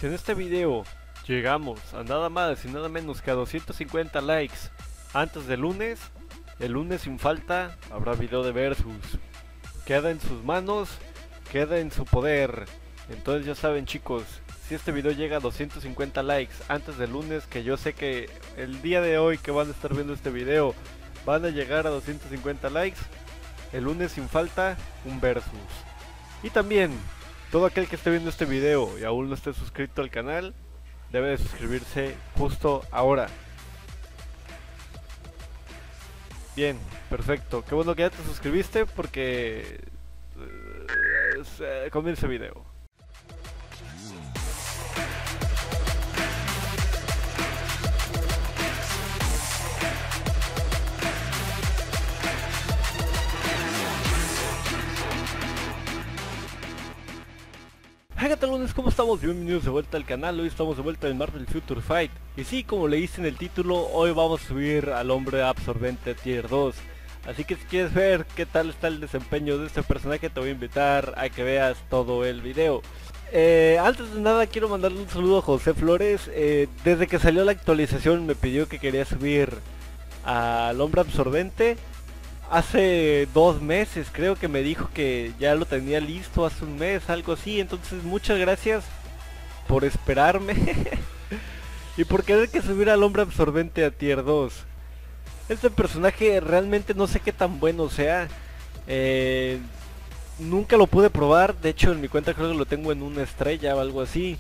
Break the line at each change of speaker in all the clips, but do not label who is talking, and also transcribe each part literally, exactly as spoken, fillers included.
Si en este video llegamos a nada más y nada menos que a doscientos cincuenta likes antes del lunes, el lunes sin falta habrá video de Versus. Queda en sus manos, queda en su poder. Entonces ya saben, chicos, si este video llega a doscientos cincuenta likes antes del lunes, que yo sé que el día de hoy que van a estar viendo este video van a llegar a doscientos cincuenta likes, el lunes sin falta un Versus. Y también todo aquel que esté viendo este video y aún no esté suscrito al canal debe de suscribirse justo ahora. Bien, perfecto, qué bueno que ya te suscribiste porque eh, comienza el video. Hey gatalones, ¿cómo estamos? Bienvenidos de vuelta al canal. Hoy estamos de vuelta en Marvel Future Fight. Y sí, como leíste en el título, hoy vamos a subir al hombre absorbente tier dos. Así que si quieres ver qué tal está el desempeño de este personaje, te voy a invitar a que veas todo el video. eh, Antes de nada quiero mandarle un saludo a José Flores. eh, Desde que salió la actualización me pidió que quería subir al hombre absorbente. Hace dos meses creo que me dijo que ya lo tenía listo, hace un mes, algo así. Entonces muchas gracias por esperarme y por querer que subiera al hombre absorbente a tier dos. Este personaje realmente no sé qué tan bueno sea. eh, Nunca lo pude probar, de hecho en mi cuenta creo que lo tengo en una estrella o algo así.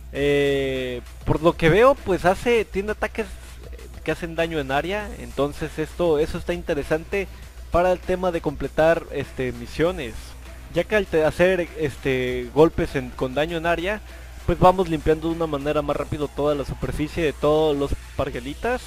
eh, Por lo que veo pues hace, tiene ataques que hacen daño en área. Entonces esto, eso está interesante para el tema de completar este misiones, ya que al hacer este golpes en, con daño en área, pues vamos limpiando de una manera más rápido toda la superficie de todos los parguelitas.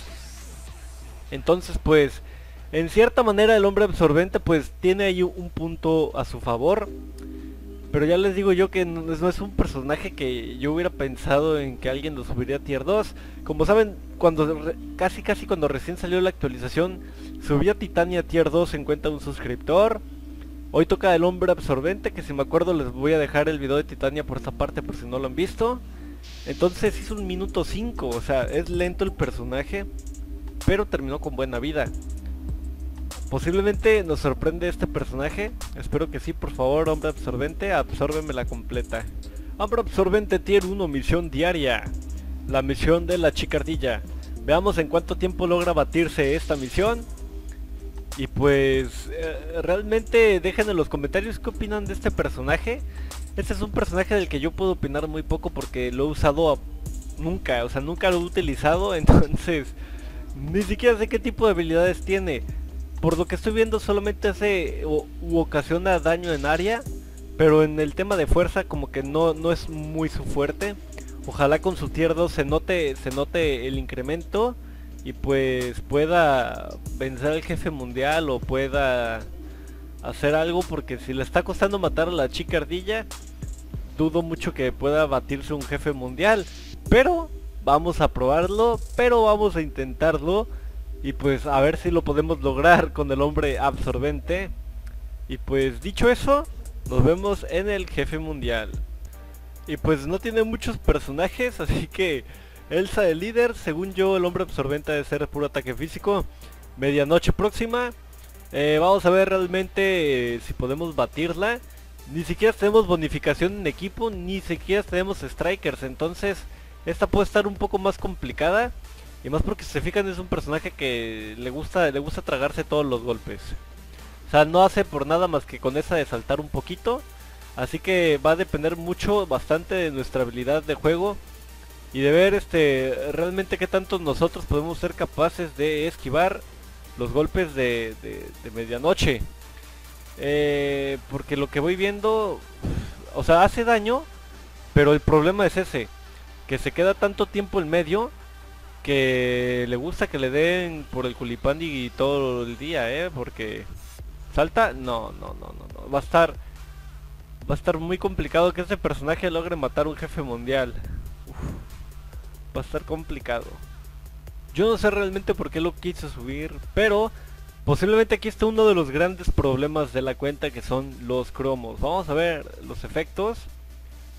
Entonces pues en cierta manera el hombre absorbente pues tiene ahí un punto a su favor. Pero ya les digo yo que no, no es un personaje que yo hubiera pensado en que alguien lo subiría a tier dos. Como saben, cuando re, casi casi cuando recién salió la actualización, subí a Titania a tier dos en cuenta de un suscriptor. Hoy toca el hombre absorbente, que si me acuerdo les voy a dejar el video de Titania por esta parte por si no lo han visto. Entonces hizo un minuto cinco, o sea, es lento el personaje, pero terminó con buena vida. Posiblemente nos sorprende este personaje, espero que sí. Por favor, hombre absorbente, absórbeme la completa. Hombre absorbente tier uno, misión diaria, la misión de la chica ardilla. Veamos en cuánto tiempo logra batirse esta misión. Y pues eh, realmente dejen en los comentarios qué opinan de este personaje. Este es un personaje del que yo puedo opinar muy poco porque lo he usado a... nunca, o sea nunca lo he utilizado. Entonces ni siquiera sé qué tipo de habilidades tiene. Por lo que estoy viendo solamente hace u, u ocasiona daño en área, pero en el tema de fuerza como que no, no es muy su fuerte. Ojalá con su tier dos se note, se note el incremento y pues pueda vencer al jefe mundial o pueda hacer algo, porque si le está costando matar a la chica ardilla, dudo mucho que pueda batirse un jefe mundial. Pero vamos a probarlo, pero vamos a intentarlo. Y pues a ver si lo podemos lograr con el hombre absorbente. Y pues dicho eso, nos vemos en el jefe mundial. Y pues no tiene muchos personajes, así que Elsa de líder. Según yo el hombre absorbente debe ser puro ataque físico. Medianoche próxima. eh, Vamos a ver realmente eh, si podemos batirla. Ni siquiera tenemos bonificación en equipo, ni siquiera tenemos strikers. Entonces esta puede estar un poco más complicada. Y más porque si se fijan es un personaje que le gusta le gusta tragarse todos los golpes. O sea, no hace por nada más que con esa de saltar un poquito. Así que va a depender mucho, bastante de nuestra habilidad de juego. Y de ver este realmente qué tanto nosotros podemos ser capaces de esquivar los golpes de, de, de medianoche. Eh, porque lo que voy viendo, o sea, hace daño, pero el problema es ese, que se queda tanto tiempo en medio que le gusta que le den por el culipandi todo el día, eh, porque salta, no, no, no, no, no, va a estar, va a estar muy complicado que este personaje logre matar un jefe mundial. Uf, va a estar complicado. Yo no sé realmente por qué lo quise subir, pero posiblemente aquí está uno de los grandes problemas de la cuenta, que son los cromos. Vamos a ver los efectos.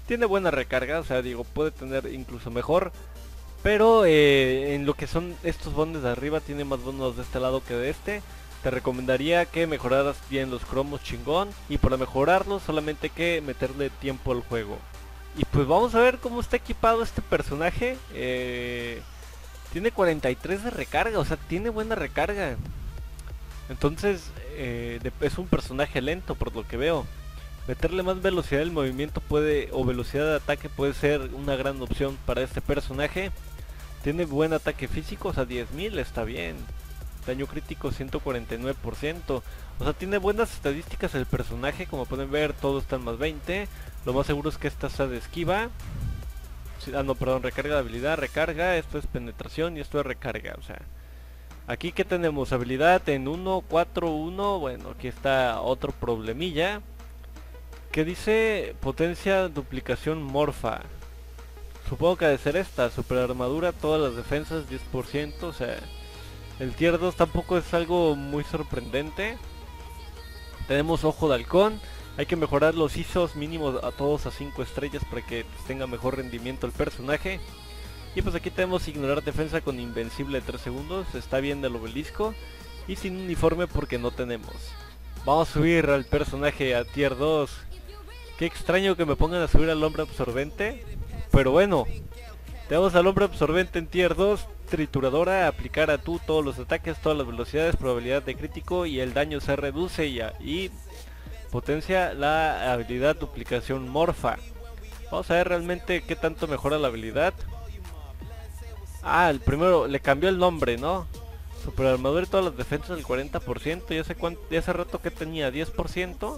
Tiene buena recarga, o sea, digo, puede tener incluso mejor. Pero eh, en lo que son estos bonos de arriba, tiene más bonos de este lado que de este. Te recomendaría que mejoraras bien los cromos chingón. Y para mejorarlos solamente hay que meterle tiempo al juego. Y pues vamos a ver cómo está equipado este personaje. Eh, tiene cuarenta y tres de recarga, o sea, tiene buena recarga. Entonces eh, de, es un personaje lento por lo que veo. Meterle más velocidad del movimiento puede, o velocidad de ataque puede ser una gran opción para este personaje. Tiene buen ataque físico, o sea, diez mil está bien. Daño crítico ciento cuarenta y nueve por ciento. O sea, tiene buenas estadísticas el personaje. Como pueden ver, todos están más veinte. Lo más seguro es que esta sea de esquiva. Ah, no, perdón, recarga de habilidad, recarga. Esto es penetración y esto es recarga, o sea. Aquí que tenemos habilidad en uno, cuatro, uno. Bueno, aquí está otro problemilla. Que dice potencia duplicación morfa. Supongo que ha de ser esta, super armadura, todas las defensas diez por ciento, o sea, el tier dos tampoco es algo muy sorprendente. Tenemos ojo de halcón, hay que mejorar los I S Os mínimos a todos a cinco estrellas para que tenga mejor rendimiento el personaje. Y pues aquí tenemos ignorar defensa con invencible de tres segundos, está bien del obelisco, y sin uniforme porque no tenemos. Vamos a subir al personaje a tier dos. Qué extraño que me pongan a subir al hombre absorbente. Pero bueno, tenemos al hombre absorbente en tier dos, trituradora, aplicar a tú todos los ataques, todas las velocidades, probabilidad de crítico y el daño se reduce y, y potencia la habilidad duplicación morfa. Vamos a ver realmente qué tanto mejora la habilidad. Ah, el primero le cambió el nombre, ¿no? Super armadura y todas las defensas del cuarenta por ciento, y hace, cuánto, y hace rato que tenía diez por ciento.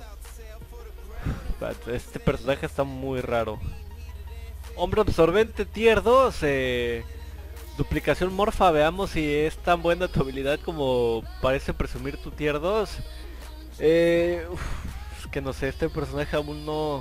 Este personaje está muy raro. Hombre absorbente tier dos, eh, duplicación morfa, veamos si es tan buena tu habilidad como parece presumir tu tier dos. Eh, uf, es que no sé, este personaje aún no...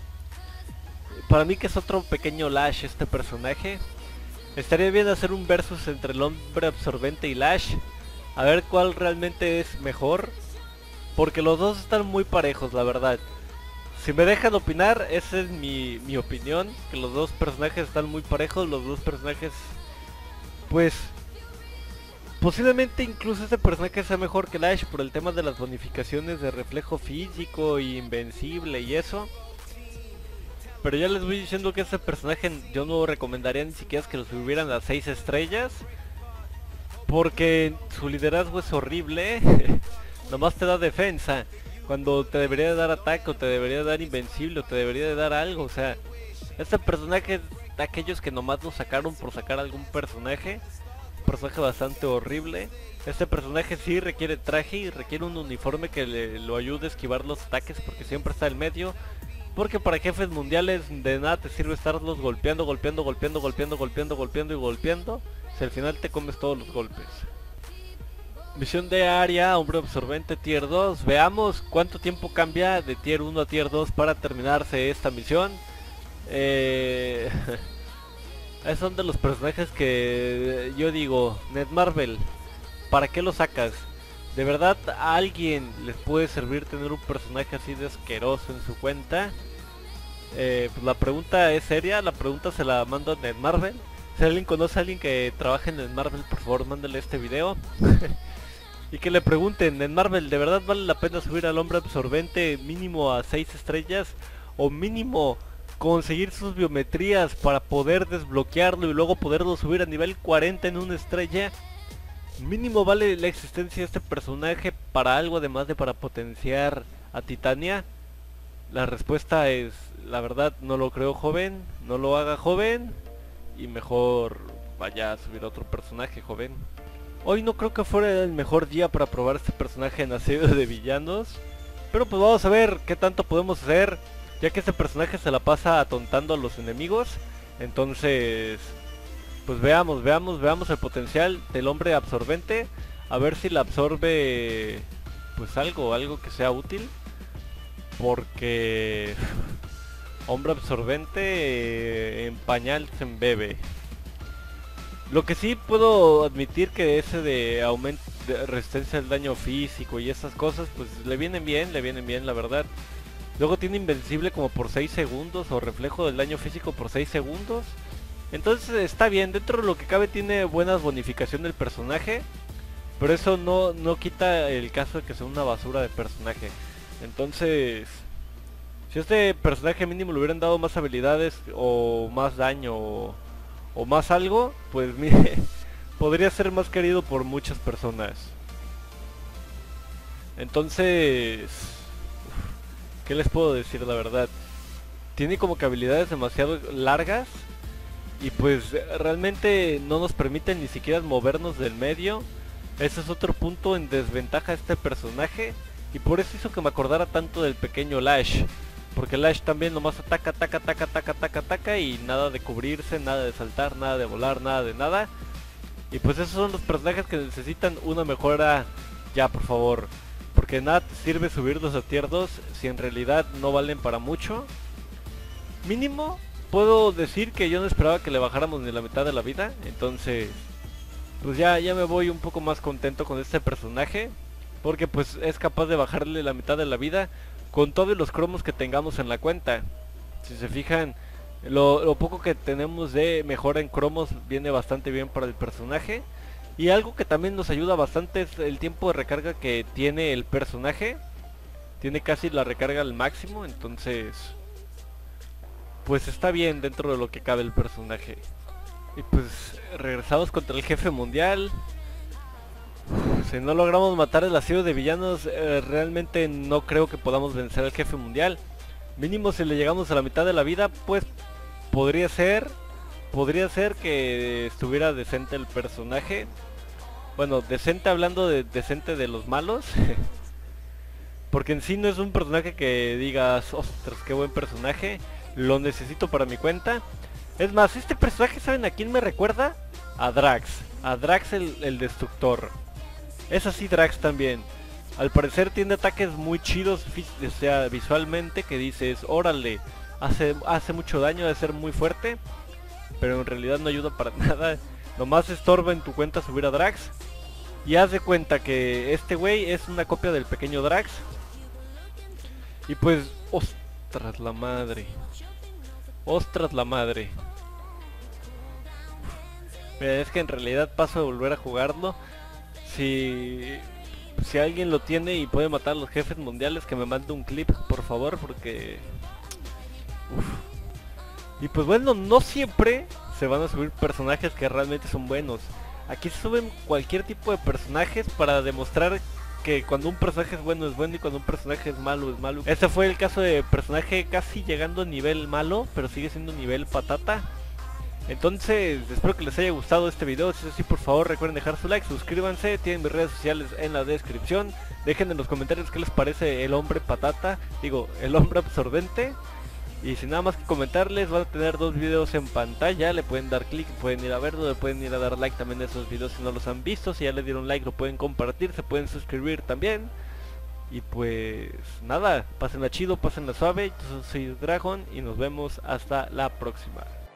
Para mí que es otro pequeño Lash este personaje. Estaría bien hacer un versus entre el hombre absorbente y Lash. A ver cuál realmente es mejor. Porque los dos están muy parejos, la verdad. Si me dejan opinar, esa es mi, mi opinión, que los dos personajes están muy parejos, los dos personajes, pues, posiblemente incluso este personaje sea mejor que Lash por el tema de las bonificaciones de reflejo físico y invencible y eso. Pero ya les voy diciendo que este personaje yo no recomendaría ni siquiera que lo subieran a seis estrellas, porque su liderazgo es horrible, nomás te da defensa. Cuando te debería de dar ataque, o te debería de dar invencible, o te debería de dar algo, o sea, este personaje es de aquellos que nomás lo sacaron por sacar algún personaje, un personaje bastante horrible. Este personaje sí requiere traje y requiere un uniforme que le, lo ayude a esquivar los ataques, porque siempre está en medio, porque para jefes mundiales de nada te sirve estarlos golpeando, golpeando, golpeando, golpeando, golpeando, golpeando y golpeando, si al final te comes todos los golpes. Misión de área, hombre absorbente tier dos. Veamos cuánto tiempo cambia de tier uno a tier dos para terminarse esta misión. Eh... Esos son de los personajes que yo digo, Netmarble, ¿para qué lo sacas? ¿De verdad a alguien les puede servir tener un personaje así de asqueroso en su cuenta? Eh, pues la pregunta es seria, la pregunta se la mando a Netmarble. Si alguien conoce a alguien que trabaje en Netmarble, por favor mándale este video. Y que le pregunten, en Marvel, ¿de verdad vale la pena subir al hombre absorbente mínimo a seis estrellas? O mínimo conseguir sus biometrías para poder desbloquearlo y luego poderlo subir a nivel cuarenta en una estrella. Mínimo vale la existencia de este personaje para algo además de para potenciar a Titania. La respuesta es, la verdad no lo creo, joven, no lo haga, joven, y mejor vaya a subir otro personaje, joven. Hoy no creo que fuera el mejor día para probar este personaje en asedio de villanos, pero pues vamos a ver qué tanto podemos hacer, ya que este personaje se la pasa atontando a los enemigos. Entonces, pues veamos, veamos, veamos el potencial del hombre absorbente, a ver si la absorbe pues algo, algo que sea útil, porque hombre absorbente eh, en pañal se embebe. Lo que sí puedo admitir que ese de aumento de resistencia al daño físico y esas cosas, pues le vienen bien, le vienen bien la verdad. Luego tiene invencible como por seis segundos o reflejo del daño físico por seis segundos. Entonces está bien, dentro de lo que cabe tiene buenas bonificación del personaje. Pero eso no, no quita el caso de que sea una basura de personaje. Entonces, si a este personaje mínimo le hubieran dado más habilidades o más daño o, o más algo, pues mire, podría ser más querido por muchas personas. Entonces, ¿qué les puedo decir la verdad? Tiene como que habilidades demasiado largas y pues realmente no nos permiten ni siquiera movernos del medio. Ese es otro punto en desventaja de este personaje y por eso hizo que me acordara tanto del pequeño Lash. Porque Lash también nomás ataca, ataca, ataca, ataca, ataca, ataca y nada de cubrirse, nada de saltar, nada de volar, nada de nada. Y pues esos son los personajes que necesitan una mejora ya, por favor. Porque nada te sirve subirlos a tier dos si en realidad no valen para mucho. Mínimo, puedo decir que yo no esperaba que le bajáramos ni la mitad de la vida. Entonces, pues ya, ya me voy un poco más contento con este personaje. Porque pues es capaz de bajarle la mitad de la vida con todos los cromos que tengamos en la cuenta. Si se fijan, lo, lo poco que tenemos de mejora en cromos viene bastante bien para el personaje. Y algo que también nos ayuda bastante es el tiempo de recarga que tiene el personaje. Tiene casi la recarga al máximo, entonces pues está bien dentro de lo que cabe el personaje. Y pues regresamos contra el jefe mundial. Si no logramos matar el asedio de villanos, eh, realmente no creo que podamos vencer al jefe mundial. Mínimo si le llegamos a la mitad de la vida, pues podría ser, podría ser que estuviera decente el personaje. Bueno, decente hablando de decente de los malos. Porque en sí no es un personaje que digas, ostras, qué buen personaje, lo necesito para mi cuenta. Es más, este personaje, ¿saben a quién me recuerda? A Drax, a Drax el, el destructor. Es así Drax también. Al parecer tiene ataques muy chidos, o sea, visualmente, que dices, órale, hace, hace mucho daño, debe ser muy fuerte. Pero en realidad no ayuda para nada. Nomás estorba en tu cuenta subir a Drax. Y haz de cuenta que este güey es una copia del pequeño Drax. Y pues, ostras la madre. Ostras la madre. Mira, es que en realidad paso de volver a jugarlo. Si, si alguien lo tiene y puede matar a los jefes mundiales, que me mande un clip, por favor, porque... Uf. Y pues bueno, no siempre se van a subir personajes que realmente son buenos. Aquí se suben cualquier tipo de personajes para demostrar que cuando un personaje es bueno es bueno y cuando un personaje es malo es malo. Este fue el caso de personaje casi llegando a nivel malo, pero sigue siendo nivel patata. Entonces, espero que les haya gustado este video. Si es así, por favor recuerden dejar su like, suscríbanse, tienen mis redes sociales en la descripción. Dejen en los comentarios qué les parece el hombre patata, digo, el hombre absorbente. Y sin nada más que comentarles, van a tener dos videos en pantalla, le pueden dar clic, pueden ir a verlo, le pueden ir a dar like también a esos videos si no los han visto. Si ya le dieron like lo pueden compartir, se pueden suscribir también. Y pues nada, pásenla chido, pásenla suave, yo soy Dragon y nos vemos hasta la próxima.